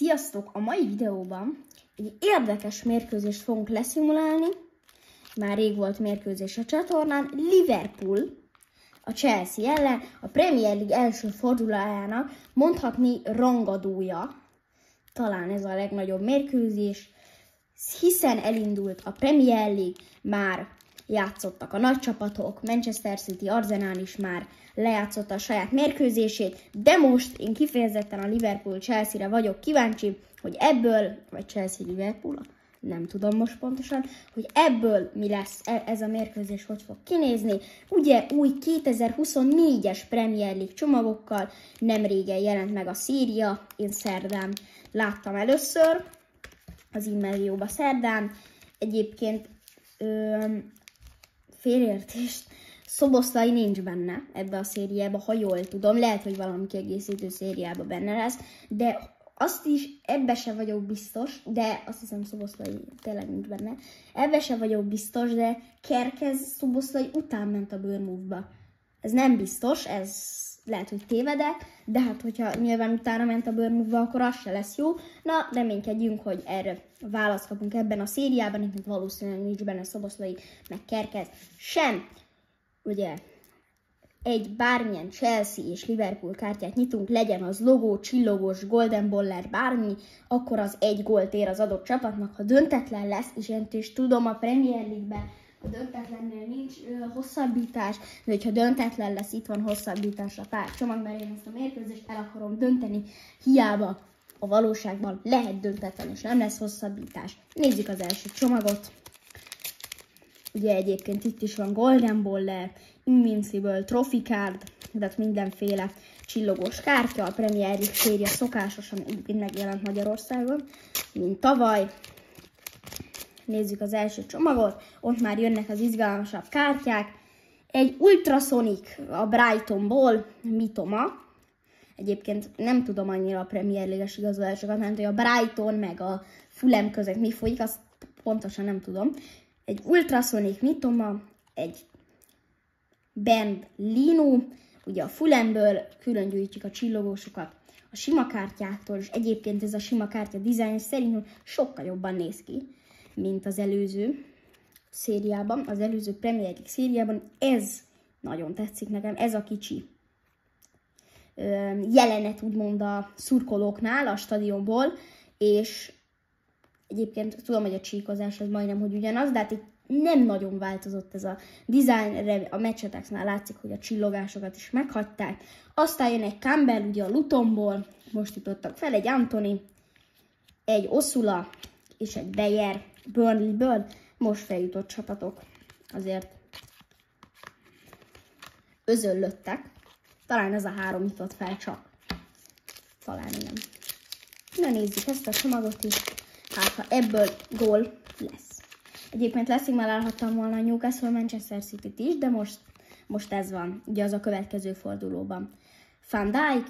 Sziasztok! A mai videóban egy érdekes mérkőzést fogunk leszimulálni. Már rég volt mérkőzés a csatornán. Liverpool a Chelsea ellen, a Premier League első fordulójának mondhatni rangadója. Talán ez a legnagyobb mérkőzés, hiszen elindult a Premier League, már játszottak a nagy csapatok, Manchester City, Arsenal is már lejátszotta a saját mérkőzését, de most én kifejezetten a Liverpool-Chelsea-re vagyok kíváncsi, hogy ebből, vagy Chelsea-Liverpool, nem tudom most pontosan, hogy ebből mi lesz ez a mérkőzés, hogy fog kinézni. Ugye új 2024-es Premier League csomagokkal nem régen jelent meg a széria, én szerdán láttam először, az Immellióba szerdán. Egyébként félreértést, Szoboszlai nincs benne ebbe a szériába, ha jól tudom, lehet, hogy valami kiegészítő szériába benne lesz, de azt is, ebbe se vagyok biztos, de azt hiszem Szoboszlai tényleg nincs benne, ebbe se vagyok biztos, de Kerkez Szoboszlai után ment a Bournemouthba. Ez nem biztos, ez lehet, hogy tévedek, de hát hogyha nyilván utána ment a Bournemouthba, akkor az se lesz jó. Na, reménykedjünk, hogy erre választ kapunk ebben a szériában, itt valószínűleg nincs benne Szoboszlai, meg Kerkez sem. Ugye egy bármilyen Chelsea és Liverpool kártyát nyitunk, legyen az logó, csillogós, golden baller, bármi, akkor az egy gólt ér az adott csapatnak. Ha döntetlen lesz, és én is tudom, a Premier League-ben a döntetlennél nincs hosszabbítás, de hogyha döntetlen lesz, itt van hosszabbítás a pár csomag, mert én ezt a mérkőzést el akarom dönteni, hiába a valóságban lehet döntetlen, és nem lesz hosszabbítás. Nézzük az első csomagot. Ugye egyébként itt is van Golden Baller, Invincible, Trophy Card, tehát mindenféle csillogós kártya, a Premier League széria szokásosan egyébként megjelent Magyarországon, mint tavaly. Nézzük az első csomagot, ott már jönnek az izgalmasabb kártyák. Egy Ultrasonic a Brightonból, Mitoma. Egyébként nem tudom annyira a Premier League-es igazolásokat, mert hogy a Brighton meg a Fulham között mi folyik, azt pontosan nem tudom. Egy Ultrasonic Mitoma, egy Ben Lino, ugye a Fulhamből külön gyűjtjük a csillogósokat a sima kártyáktól, és egyébként ez a sima kártya dizájn szerint sokkal jobban néz ki, mint az előző szériában, az előző Premier League szériában. Ez nagyon tetszik nekem, ez a kicsi jelenet úgymond a szurkolóknál, a stadionból, és egyébként tudom, hogy a csíkozás az majdnem, hogy ugyanaz, de hát itt nem nagyon változott ez a design, a Match-Attacksnál látszik, hogy a csillogásokat is meghagyták. Aztán jön egy Campbell, ugye a Lutonból, most jutottak fel, egy Anthony, egy Osula és egy Beyer Burnleyből, most feljutott csapatok, azért özöllöttek. Talán ez a három jutott fel csak. Talán nem. Na nézzük ezt a csomagot is. Hát ha ebből gól lesz. Egyébként leszimulálhattam volna a Newcastle Manchester City-t is, de most ez van. Ugye az a következő fordulóban. Van Dijk.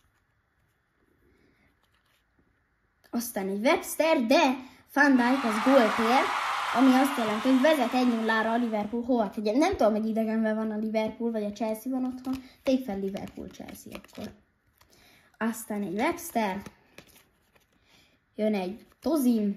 Aztán egy Webster, de Van Dijk az gólt ér, ami azt jelenti, hogy vezet 1-0-ra a Liverpool hova tegye. Nem tudom, hogy idegenben van a Liverpool, vagy a Chelsea van otthon. Tegyük fel Liverpool-Chelsea akkor. Aztán egy Webster. Jön egy Tozim.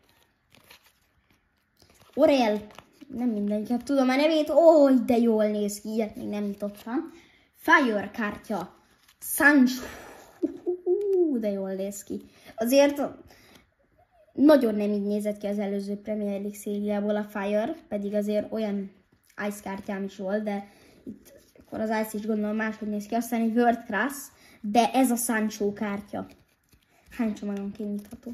Orel. Nem mindegy, hát tudom a nevét. Ó, de jól néz ki, ilyet még nem nyitottam. Fire kártya. Sancho. De jól néz ki. Azért nagyon nem így nézett ki az előző Premier League szériából a Fire, pedig azért olyan Ice kártyám is volt, de itt akkor az Ice is gondolom máshogy néz ki. Aztán egy World Class, de ez a Sancho kártya. Hány csomagon kinyitható?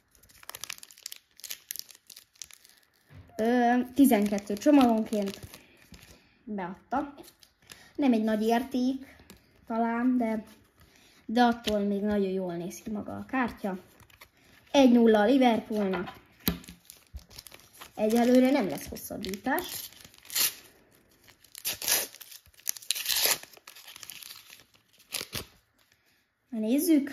12 csomagonként beadta. Nem egy nagy érték talán, de attól még nagyon jól néz ki maga a kártya. 1-0 a Liverpoolnak. Egyelőre nem lesz hosszabbítás. Na nézzük.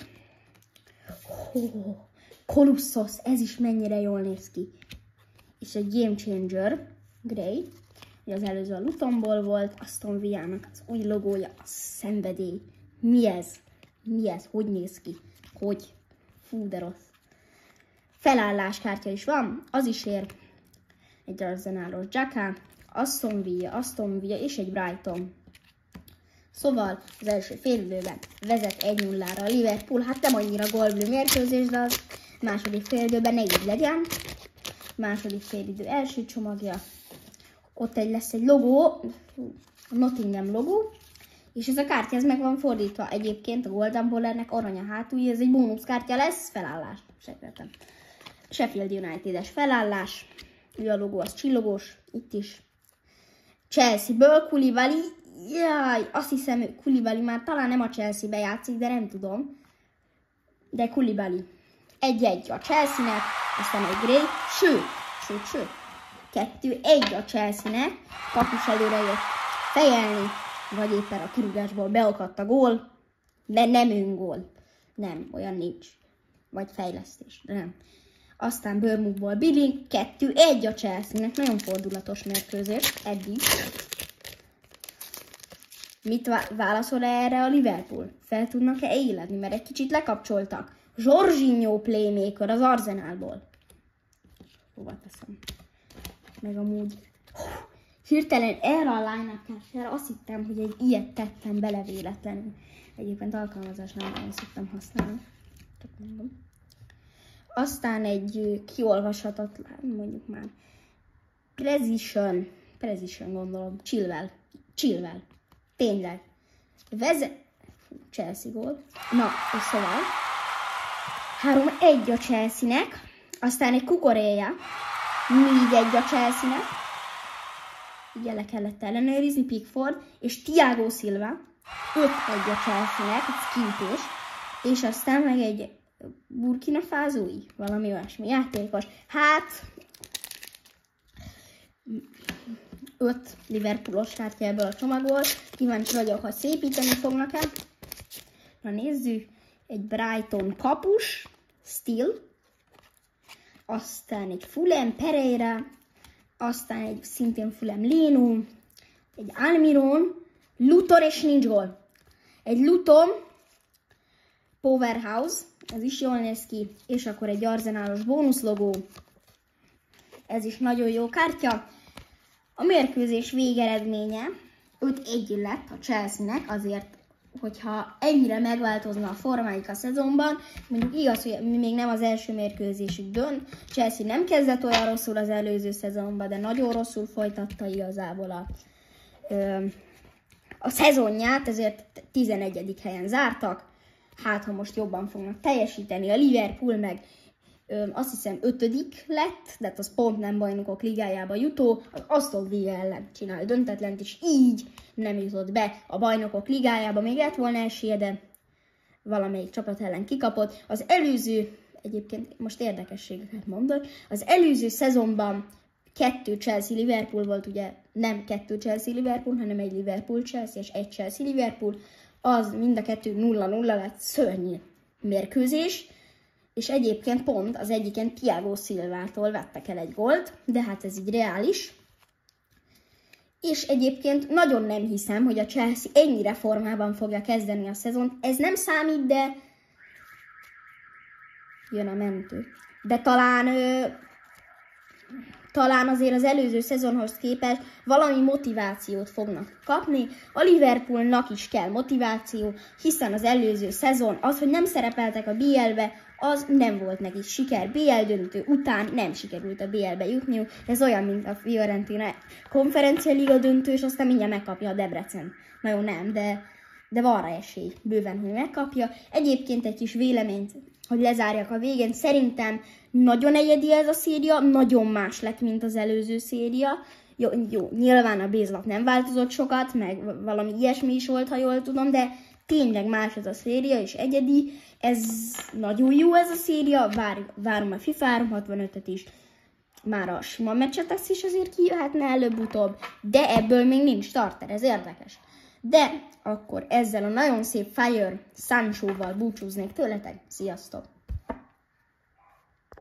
Colossus, ez is mennyire jól néz ki. És egy Game Changer, Grey. Az előző a Lutonból volt, Aston Villának az új logója, a szenvedély. Mi ez? Mi ez? Hogy néz ki? Hogy? Fú, de rossz. Felálláskártya is van, az is ér. Egy Arsenalos Xhaka, Aston Villa és egy Brighton. Szóval az első félidőben vezet 1-0-ra a Liverpool, hát nem annyira gólblő mérkőzés, de az második félidőben ne így legyen. Második félidő első csomagja. Ott lesz egy logó, a Nottingham logó, és ez a kártya ez meg van fordítva. Egyébként a Golden Ballernek arany a hátulja, ez egy bónuszkártya lesz, felállás. Segítettem. Sheffield United-es felállás, ő a logó az csillogós, itt is. Chelsea-ből Koulibaly, jaj, azt hiszem Koulibaly már talán nem a Chelsea-be játszik, de nem tudom. De Koulibaly. 1-1 a Chelsea-nek, aztán egy Gray, sőt. 2-1 a Chelsea-nek, kapus előre jött fejelni, vagy éppen a kirúgásból beakadt a gól, de nem öngól. Nem, olyan nincs. Vagy fejlesztés, de nem. Aztán Bournemouthból Billing, 2-1 a Chelsea-nek, nagyon fordulatos mérkőzés, eddig. Mit válaszol erre a Liverpool? Fel tudnak-e éledni, mert egy kicsit lekapcsoltak. Jorginho playmaker az Arsenalból. Hova teszem? Meg amúgy... Hirtelen erre a line-up-kártyára azt hittem, hogy egy ilyet tettem bele véletlenül. Egyébként alkalmazásnál nem szoktam használni. Csak mondom. Aztán egy kiolvashatatlan, mondjuk már, Precision gondolom, Chilwell, tényleg, Chelsea gól, na, és szóval, 3-1 a Chelsea-nek, aztán egy Cucurella, 4-1 a Chelsea-nek, ugye le kellett ellenőrizni, Pickford, és Thiago Silva, 5-1 a Chelsea-nek, ez kintés, és aztán meg egy Burkina Fasói, valami olyasmi játékos. Hát, 5 Liverpoolos kártya ebből a csomagból. Kíváncsi vagyok, ha szépíteni fognak-e. Na nézzük, egy Brighton kapus, Steele, aztán egy Fulham Pereira, aztán egy szintén Fulham Leno, egy Almiron, Luton és nincs gól. Egy Luton Powerhouse, ez is jól néz ki, és akkor egy Arsenalos bónuszlogó, ez is nagyon jó kártya. A mérkőzés végeredménye 5-1 lett a Chelsea-nek, azért, hogyha ennyire megváltozna a formáik a szezonban, mondjuk igaz, hogy még nem az első mérkőzésük dönt, Chelsea nem kezdett olyan rosszul az előző szezonban, de nagyon rosszul folytatta igazából a szezonját, ezért 11. helyen zártak. Hát, ha most jobban fognak teljesíteni, a Liverpool meg azt hiszem 5. lett, de az pont nem bajnokok ligájába jutó, az Aston Villa ellen csinál döntetlent, és így nem jutott be a bajnokok ligájába. Még lett volna esélye, de valamelyik csapat ellen kikapott. Az előző, egyébként most érdekességeket mondok, az előző szezonban 2 Chelsea-Liverpool volt, ugye nem 2 Chelsea-Liverpool, hanem egy Liverpool-Chelsea és egy Chelsea-Liverpool, az mind a kettő 0-0 lett, szörnyű mérkőzés, és egyébként pont az egyiken Thiago Silvától vettek el egy gólt, de hát ez így reális. És egyébként nagyon nem hiszem, hogy a Chelsea ennyire formában fogja kezdeni a szezont. Ez nem számít, de jön a mentő. De talán azért az előző szezonhoz képest valami motivációt fognak kapni. A Liverpoolnak is kell motiváció, hiszen az előző szezon az, hogy nem szerepeltek a BL-be, az nem volt neki siker. BL döntő után nem sikerült a BL-be jutniuk. Ez olyan, mint a Fiorentina Konferencia Liga döntő, és aztán mindjárt megkapja a Debrecen. Na jó, nem, de van rá esély bőven, hogy megkapja. Egyébként egy kis véleményt, hogy lezárjak a végén, szerintem nagyon egyedi ez a széria, nagyon más lett, mint az előző széria. Jó, nyilván a bézlap nem változott sokat, meg valami ilyesmi is volt, ha jól tudom, de tényleg más ez a széria, és egyedi. Ez nagyon jó ez a széria, várom a FIFA 365-öt is. Már a sima meccsetex is azért kijöhetne előbb-utóbb, de ebből még nincs starter, ez érdekes. De akkor ezzel a nagyon szép Fire Sancho-val búcsúznék tőletek. Sziasztok!